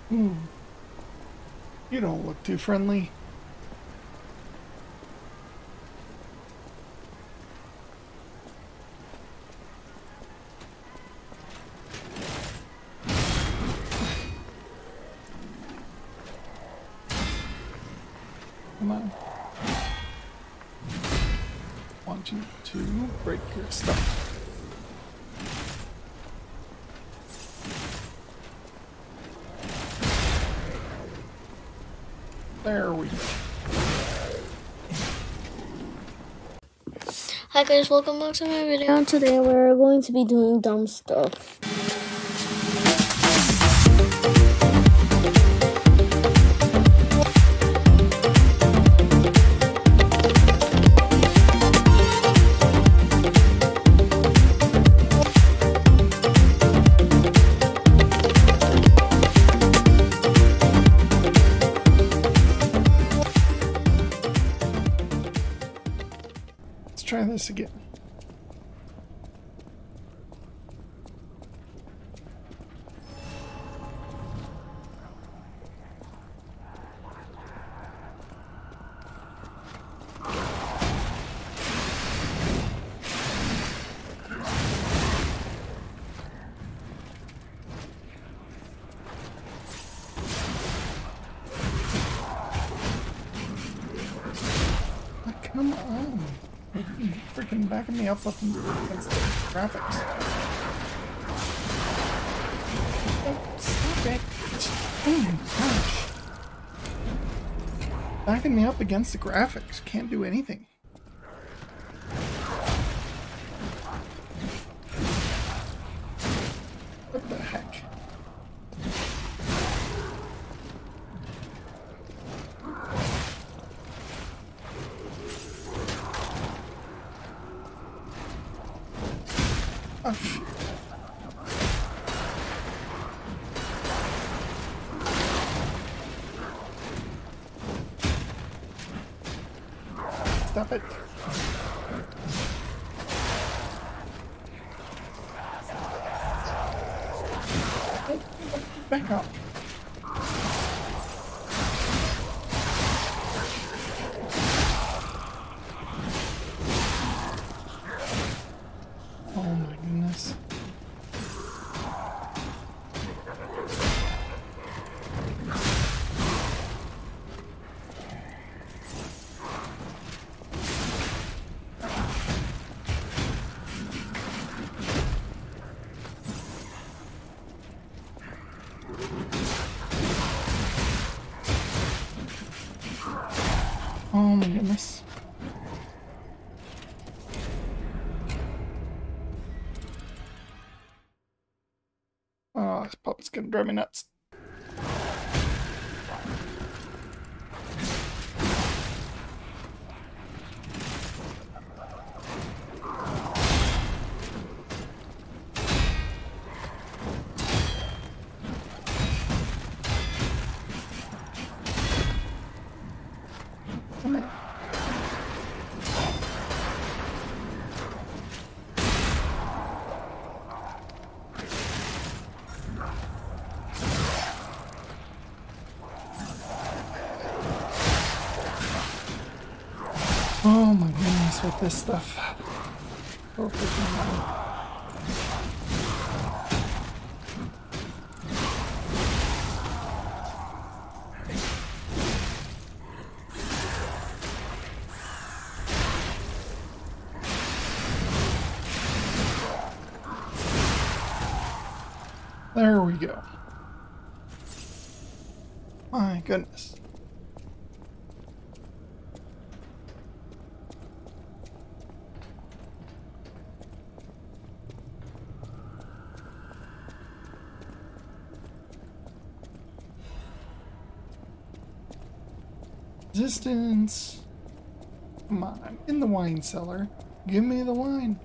You don't look too friendly. Come on. Want you to break your stuff. There we go. Hi guys, welcome back to my video. And today we're going to be doing dumb stuff. Let's try this again. Come on. You're freaking backing me up against the graphics. Oh, stop it. Oh my gosh. Backing me up against the graphics. Can't do anything. What the heck? Oh, shoot. Stop it. Oh, back up. Oh my goodness. Oh my goodness. Oh, this puppet's gonna drive me nuts. Come on. Oh my goodness, with this stuff. Oh, freaking hell. There we go. My goodness. Resistance. Come on, I'm in the wine cellar. Give me the wine.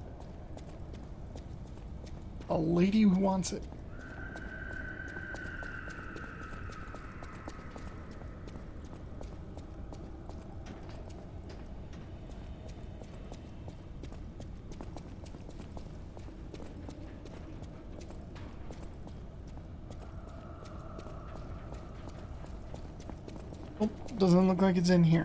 A lady who wants it. Doesn't look like it's in here.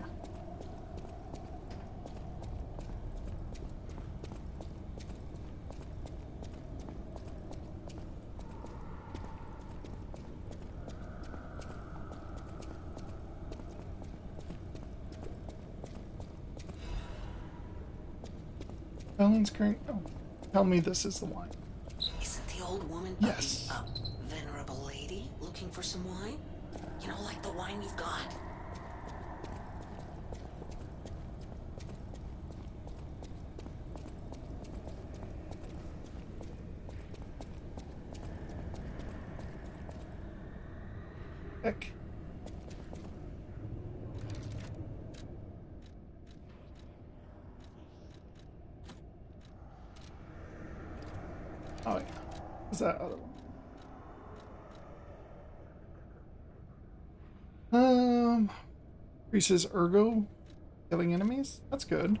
Balance current. Oh, tell me this is the wine. Isn't the old woman Yes. a venerable lady looking for some wine? You know, like the wine you've got. Heck. Oh yeah. Is that other one? Increases ergo, killing enemies. That's good.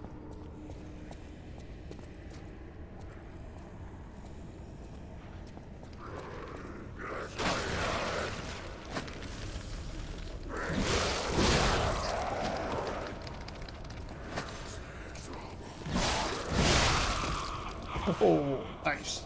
Oh, nice.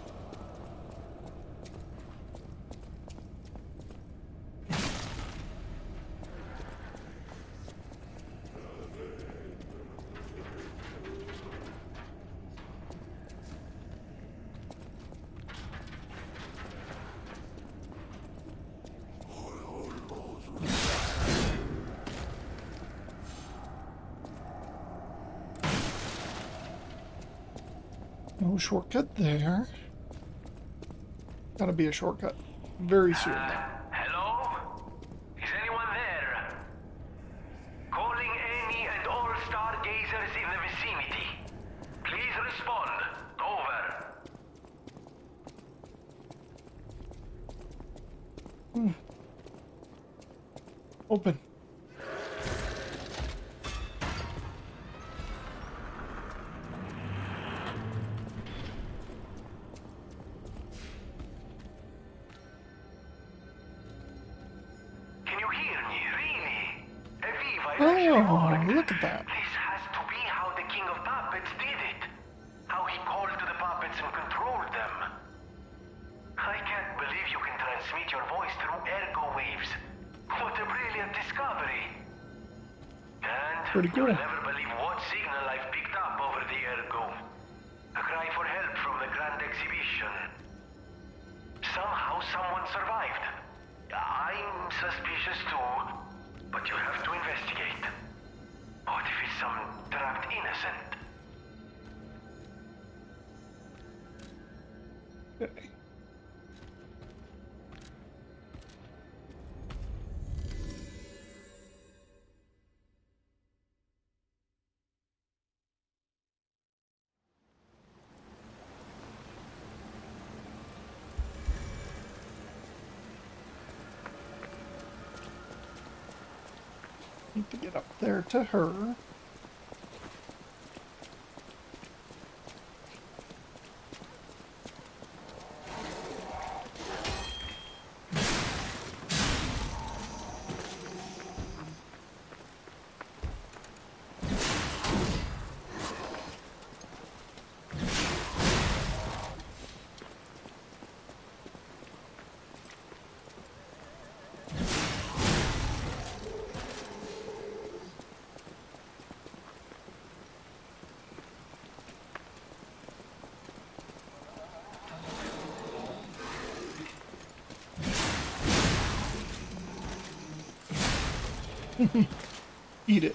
No shortcut there. Gotta be a shortcut very soon. Hello? Is anyone there? Calling any and all stargazers in the vicinity. Please respond. Over. Open. Can you hear me? Really? Aviva, it Oh, actually worked. look at that. This has to be how the King of Puppets did it. How he called to the puppets and controlled them. I can't believe you can transmit your voice through ergo waves. What a brilliant discovery. And Pretty cool. you'll never believe what signal I've picked up over the ergo. A cry for help from the Grand Exhibition. Somehow someone survived. I'm suspicious too, but you have to investigate. What if it's some trapped innocent? Okay. Need to get up there to her. Eat it.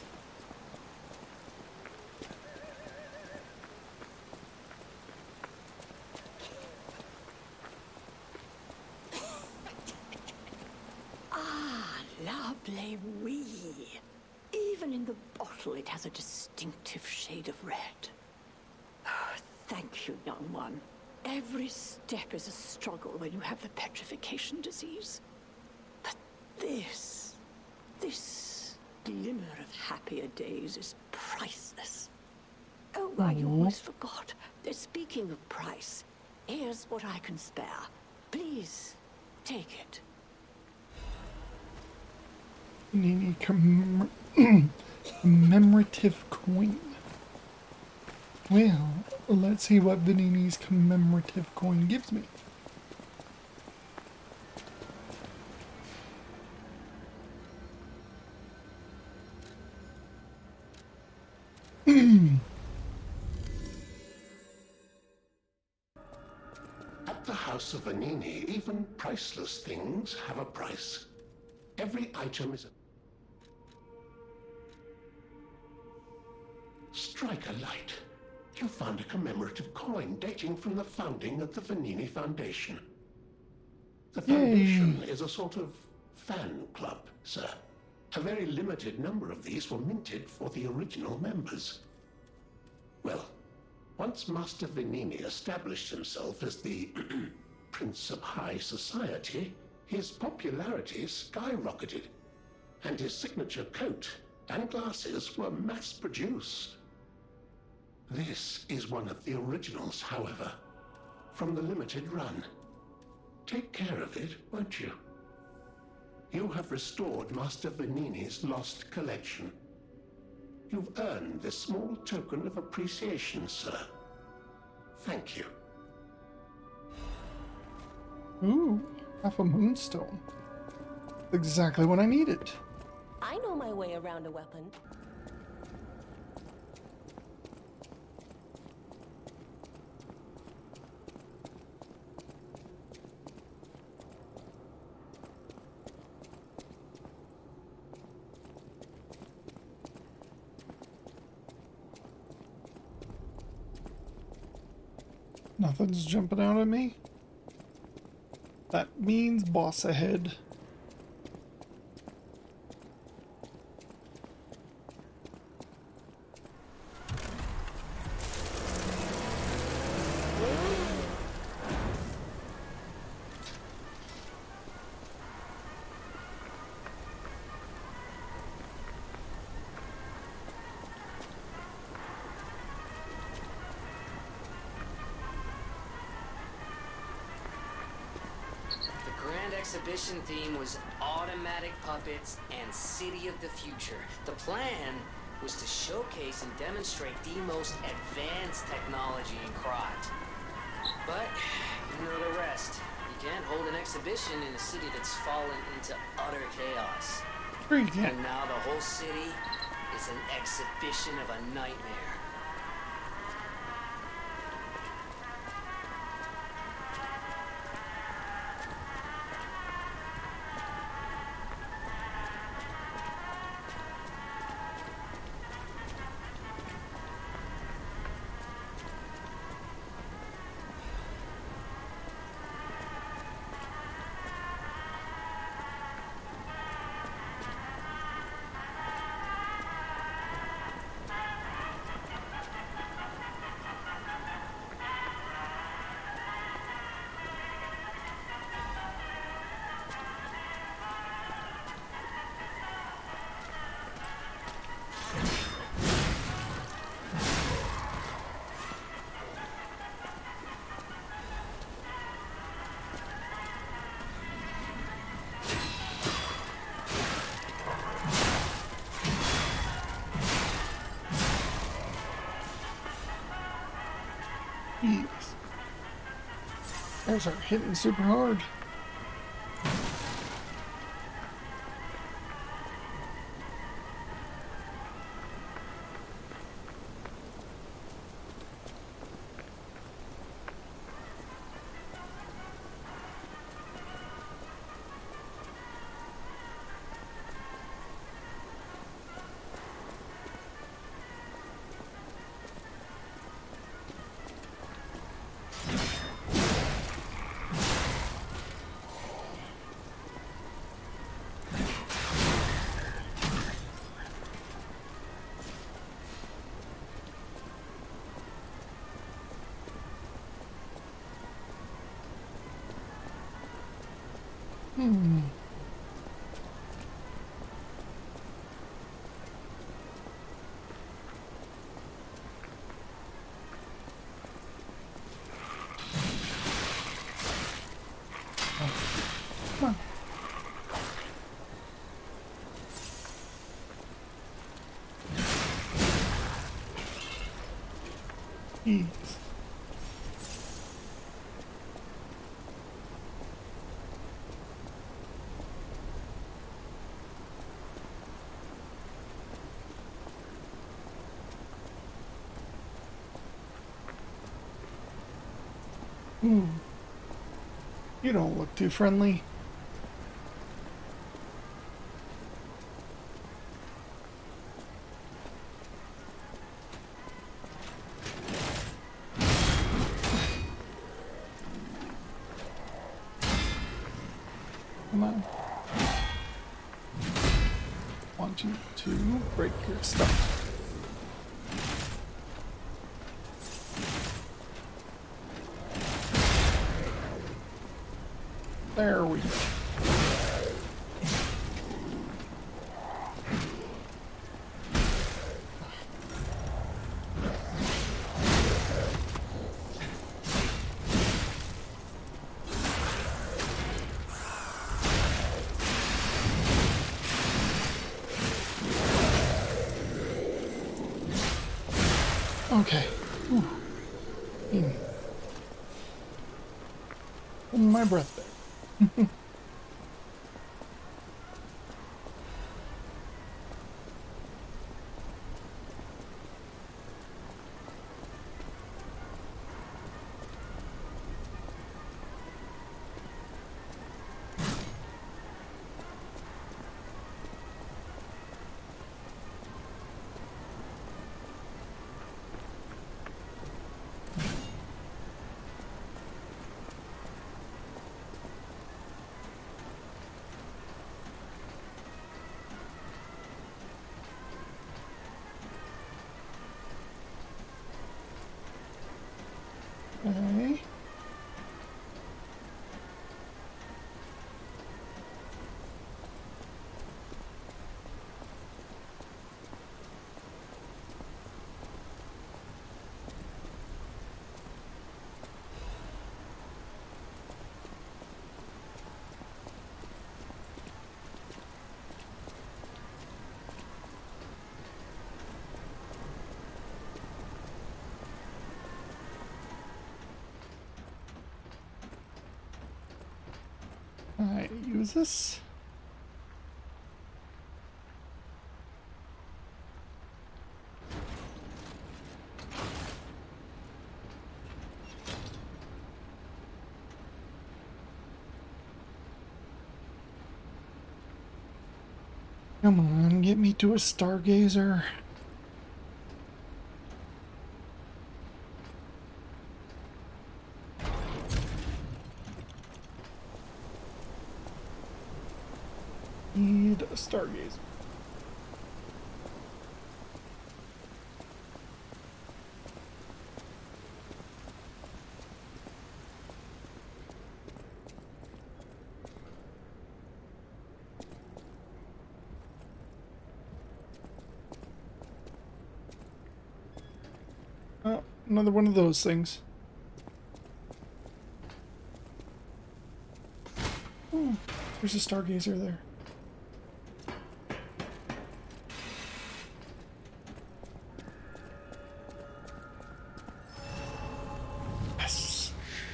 Ah, lovely wee. Even in the bottle it has a distinctive shade of red. Oh, thank you, young one. Every step is a struggle when you have the petrification disease. But this glimmer of happier days is priceless. Oh, I almost forgot. Speaking of price, here's what I can spare. Please, take it. Venini commemorative coin. Well, let's see what Venini's commemorative coin gives me. At the House of Venini, even priceless things have a price. Every item is a... Strike a light. You found a commemorative coin dating from the founding of the Venini Foundation. The Foundation is a sort of fan club, sir. A very limited number of these were minted for the original members. Well, once Master Venini established himself as the Prince of High Society, his popularity skyrocketed, and his signature coat and glasses were mass-produced. This is one of the originals, however, from the limited run. Take care of it, won't you? You have restored Master Venini's lost collection. You've earned this small token of appreciation, sir. Thank you. Ooh, half a moonstone. Exactly what I needed. I know my way around a weapon. Nothing's jumping out at me. That means boss ahead. Exhibition theme was automatic puppets and City of the Future. The plan was to showcase and demonstrate the most advanced technology in Krat. But, you know the rest. You can't hold an exhibition in a city that's fallen into utter chaos. And now the whole city is an exhibition of a nightmare. Those are hitting super hard. Jeez. You don't look too friendly. Come on. Want you to break your stuff. There we go. Okay. Whew. Hold my breath there. Okay. Alright, use this. Come on, get me to a stargazer. Need a stargazer. Oh, another one of those things. Oh, there's a stargazer there. Yes.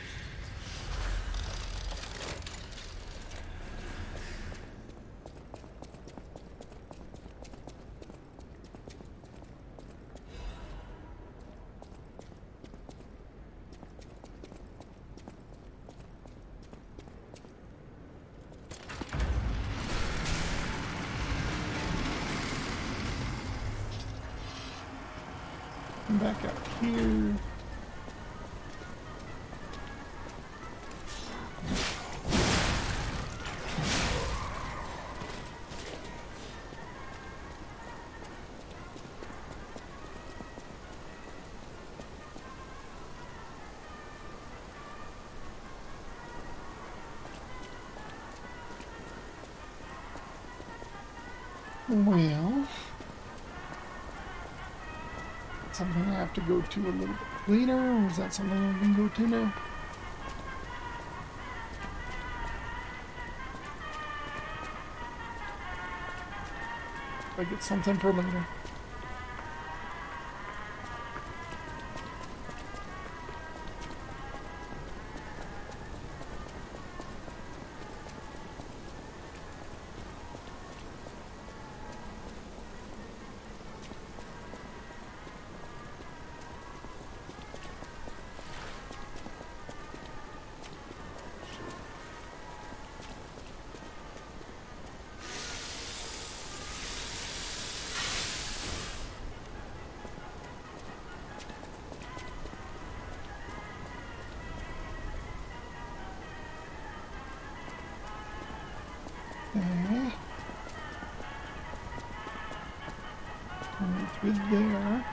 Come back out here. Well, something I have to go to a little bit later, or is that something I can go to now? I get something for later. Okay. And through there.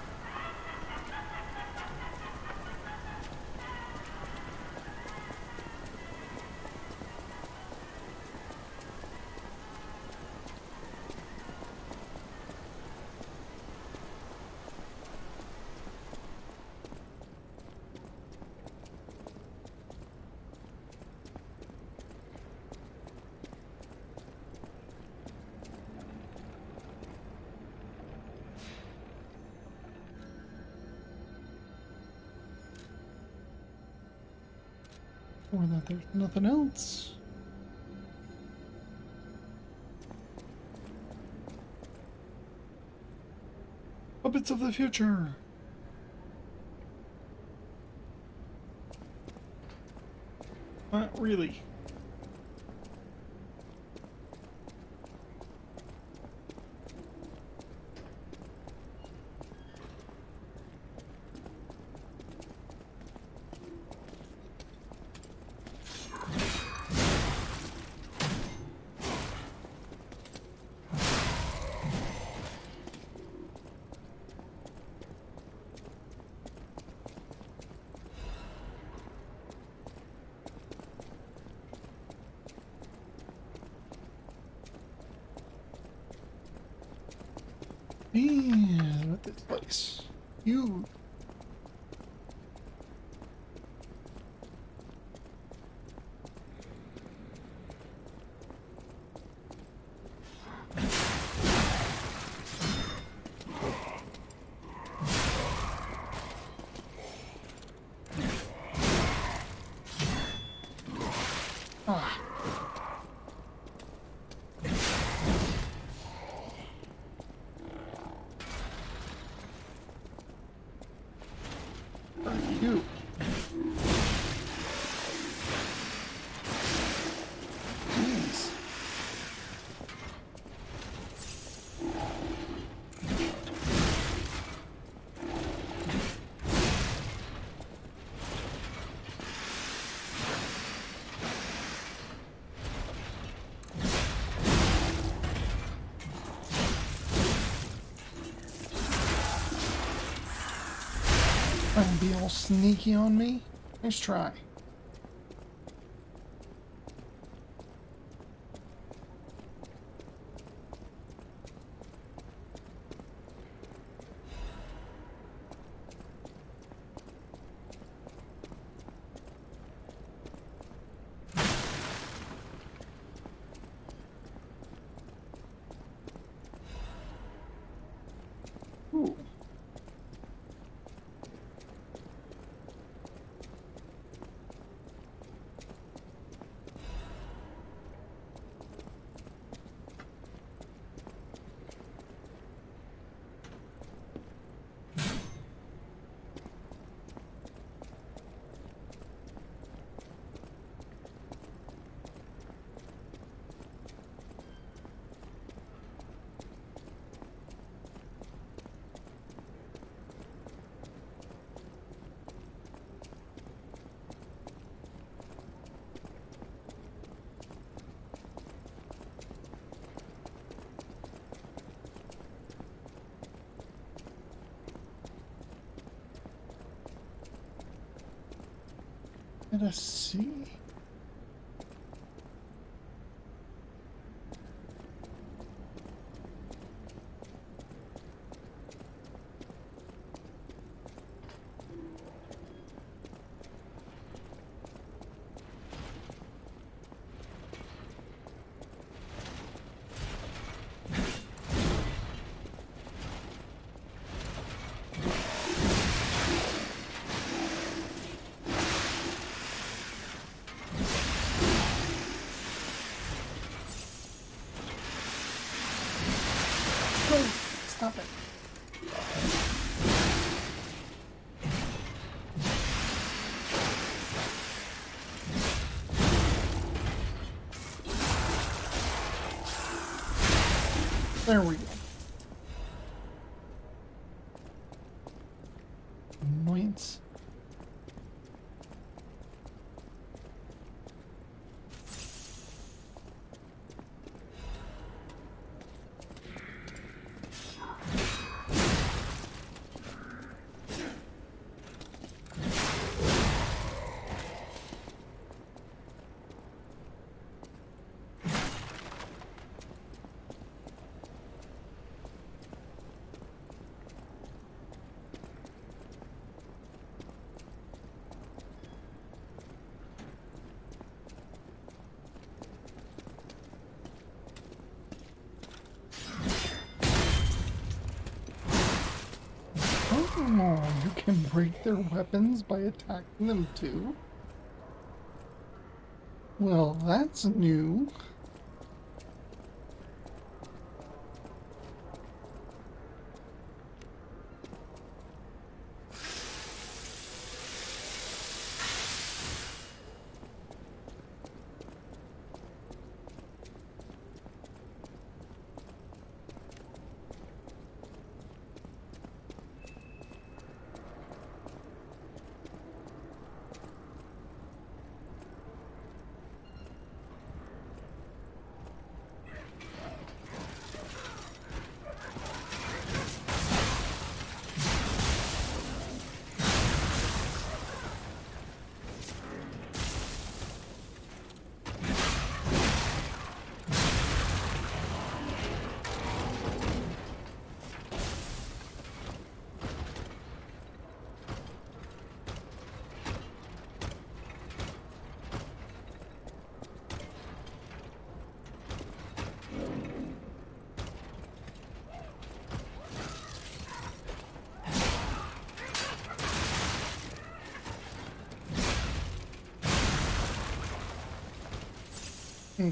Or that there's nothing else. Puppets of the future. Not really. And with this place, you. Ah. You. Jeez. Trying to be all sneaky on me? Nice try. Ooh. Let us see. Stop it. There we go. Annoyance. Oh, you can break their weapons by attacking them too? Well, that's new. Okay.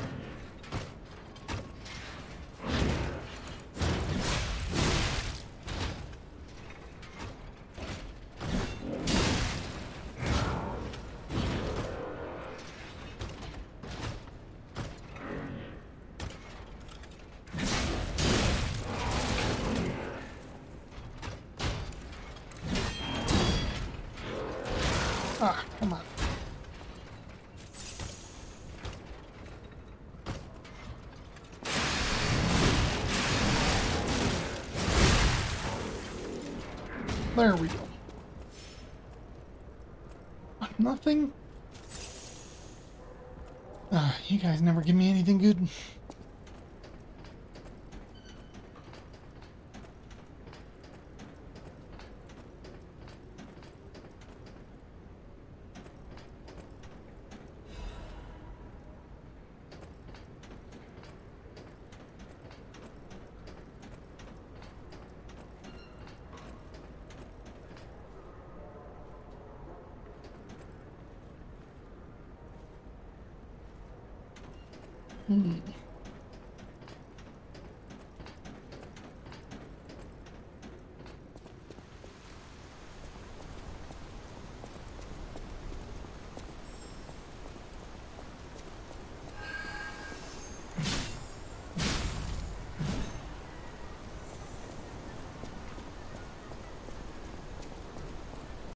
Ah, come on. There we go. Nothing? You guys never give me anything good. Hmm.